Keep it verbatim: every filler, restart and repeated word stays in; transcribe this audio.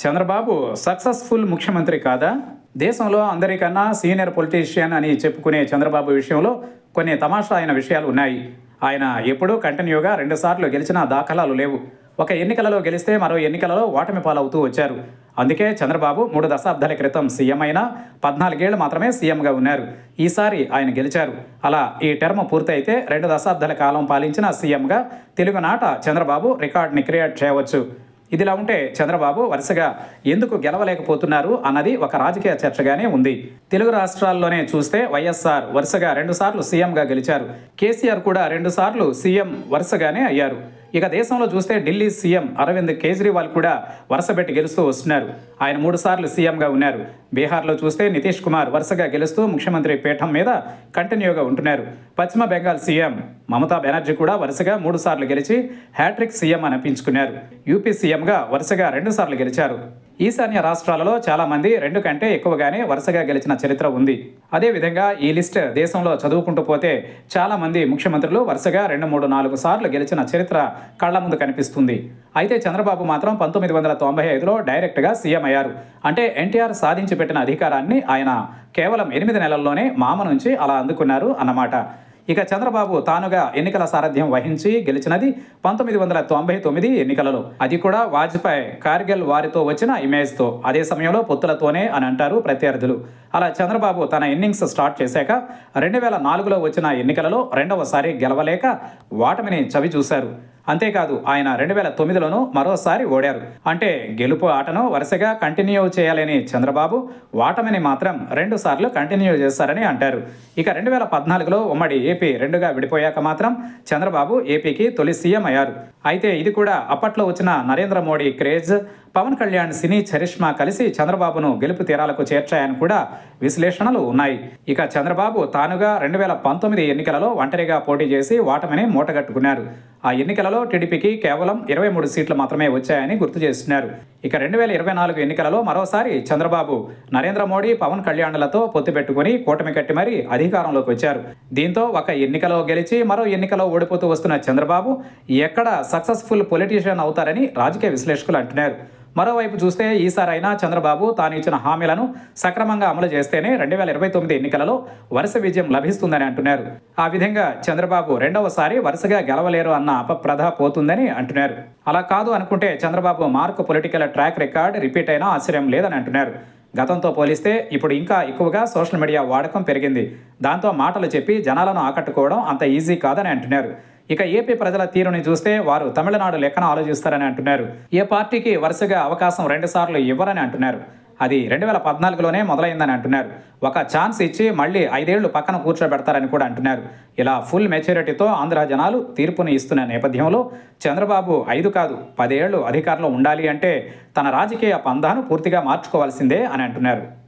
Chandrababu successful ముఖ్యమంత్రి కాదా? దేశంలో అందరికన్నా సీనియర్ పొలిటీషియన్ అని చెప్పుకునే చంద్రబాబు విషయంలో కొన్ని తమాషా అయిన విషయాలు ఉన్నాయి. ఆయన ఎప్పుడూ కంటిన్యూగా రెండుసార్లు గెలిచిన దాఖలాలు లేవు. ఒక ఎన్నికలలో గెలిస్తే మరో ఎన్నికలలో ఓటమి పాలవుతూ వచ్చారు. అందుకే చంద్రబాబు మూడు దశాబ్దాల క్రితం సీఎం అయినా పద్నాలుగేళ్లు మాత్రమే సీఎంగా ఉన్నారు. ఈసారి ఆయన గెలిచారు. అలా ఈ టర్మ్ పూర్తయితే రెండు దశాబ్దాల కాలం పాలించిన సీఎంగా తెలుగునాట చంద్రబాబు రికార్డుని క్రియేట్ చేయవచ్చు. ఇదిలా ఉంటే చంద్రబాబు వరుసగా ఎందుకు గెలవలేకపోతున్నారు అన్నది ఒక రాజకీయ చర్చగానే ఉంది. తెలుగు రాష్ట్రాల్లోనే చూస్తే వైఎస్ఆర్ వరుసగా రెండుసార్లు సీఎంగా గెలిచారు. కేసీఆర్ కూడా రెండుసార్లు సీఎం వరుసగానే అయ్యారు. ఇక దేశంలో చూస్తే ఢిల్లీ సీఎం అరవింద్ కేజ్రీవాల్ కూడా వరుసపెట్టి గెలుస్తూ వస్తున్నారు. ఆయన మూడు సార్లు సీఎంగా ఉన్నారు. బీహార్లో చూస్తే నితీష్ కుమార్ వరుసగా గెలుస్తూ ముఖ్యమంత్రి పీఠం మీద కంటిన్యూగా ఉంటున్నారు. పశ్చిమ బెంగాల్ సీఎం మమతా బెనర్జీ కూడా వరుసగా మూడు సార్లు గెలిచి హ్యాట్రిక్ సీఎం అనిపించుకున్నారు. యూపీ సీఎంగా వరుసగా రెండు సార్లు గెలిచారు. ఈశాన్య రాష్ట్రాలలో చాలా మంది రెండు కంటే ఎక్కువగానే వరుసగా గెలిచిన చరిత్ర ఉంది. అదేవిధంగా ఈ లిస్ట్ దేశంలో చదువుకుంటూ పోతే చాలా మంది ముఖ్యమంత్రులు వరుసగా రెండు మూడు నాలుగు సార్లు గెలిచిన చరిత్ర కళ్ల ముందు కనిపిస్తుంది. అయితే చంద్రబాబు మాత్రం పంతొమ్మిది వందల తొంభై ఐదులో డైరెక్ట్గా సీఎం అయ్యారు. అంటే ఎన్టీఆర్ సాధించి పెట్టిన అధికారాన్ని ఆయన కేవలం ఎనిమిది నెలల్లోనే మామ నుంచి అలా అందుకున్నారు అన్నమాట. ఇక చంద్రబాబు తానుగా ఎన్నికల సారథ్యం వహించి గెలిచినది పంతొమ్మిది వందల తొంభై తొమ్మిది ఎన్నికలలో. అది కూడా వాజ్పేయి కార్గిల్ వారితో వచ్చిన ఇమేజ్తో, అదే సమయంలో పొత్తులతోనే అని అంటారు ప్రత్యర్థులు. అలా చంద్రబాబు తన ఇన్నింగ్స్ స్టార్ట్ చేశాక రెండు వేల నాలుగులో వచ్చిన ఎన్నికలలో రెండవసారి గెలవలేక ఓటమిని చవి చూశారు. అంతేకాదు ఆయన రెండు వేల తొమ్మిదిలోనూ మరోసారి ఓడారు. అంటే గెలుపు ఆటను వరుసగా కంటిన్యూ చేయాలని చంద్రబాబు ఓటమిని మాత్రం రెండు సార్లు కంటిన్యూ చేశారని అంటారు. ఇక రెండు వేల పద్నాలుగులో ఉమ్మడి ఏపీ రెండుగా విడిపోయాక మాత్రం చంద్రబాబు ఏపీకి తొలి సీఎం అయ్యారు. అయితే ఇది కూడా అప్పట్లో వచ్చిన Narendra Modi craze, Pawan Kalyan cine charisma కలిసి చంద్రబాబును గెలుపు తీరాలకు చేర్చాయని కూడా విశ్లేషణలు ఉన్నాయి. ఇక చంద్రబాబు తానుగా రెండు వేల పంతొమ్మిది ఎన్నికలలో ఒంటరిగా పోటీ చేసి ఓటమిని మూటగట్టుకున్నారు. ఆ ఎన్నికలలో టీడీపీకి కేవలం ఇరవై మూడు సీట్లు మాత్రమే వచ్చాయని గుర్తు చేస్తున్నారు. ఇక రెండు వేల ఇరవై నాలుగు ఎన్నికలలో మరోసారి చంద్రబాబు నరేంద్ర మోడీ, పవన్ కళ్యాణ్లతో పొత్తు పెట్టుకుని కూటమి కట్టి మరీ అధికారంలోకి వచ్చారు. దీంతో ఒక ఎన్నికలో గెలిచి మరో ఎన్నికలో ఓడిపోతూ వస్తున్న చంద్రబాబు ఎక్కడ సక్సెస్ఫుల్ పొలిటీషియన్ అవుతారని రాజకీయ విశ్లేషకులు అంటున్నారు. మరోవైపు చూస్తే ఈసారైనా చంద్రబాబు తాను ఇచ్చిన హామీలను సక్రమంగా అమలు చేస్తేనే రెండు వేల ఇరవై తొమ్మిది ఎన్నికలలో వరుస విజయం లభిస్తుందని అంటున్నారు. ఆ విధంగా చంద్రబాబు రెండవసారి వరుసగా గెలవలేరు అన్న అపప్రధ పోతుందని అంటున్నారు. అలా కాదు అనుకుంటే Chandrababu mark political track record repeat అయినా ఆశ్చర్యం లేదని అంటున్నారు. గతంతో పోలిస్తే ఇప్పుడు ఇంకా ఎక్కువగా సోషల్ మీడియా వాడకం పెరిగింది. దాంతో మాటలు చెప్పి జనాలను ఆకట్టుకోవడం అంత ఈజీ కాదని అంటున్నారు. ఇక ఏపీ ప్రజల తీరుని చూస్తే వారు తమిళనాడు లెక్కన ఆలోచిస్తారని అంటున్నారు. ఏ పార్టీకి వరుసగా అవకాశం రెండు సార్లు ఇవ్వరని అంటున్నారు. అది రెండు వేల పద్నాలుగులోనే మొదలైందని అంటున్నారు. ఒక ఛాన్స్ ఇచ్చి మళ్ళీ ఐదేళ్లు పక్కన కూర్చోబెడతారని కూడా అంటున్నారు. ఇలా ఫుల్ మెచ్యూరిటీతో ఆంధ్ర జనాలు తీర్పుని ఇస్తున్న నేపథ్యంలో చంద్రబాబు ఐదు కాదు పదేళ్లు అధికారంలో ఉండాలి అంటే తన రాజకీయ పందాను పూర్తిగా మార్చుకోవాల్సిందే అని అంటున్నారు.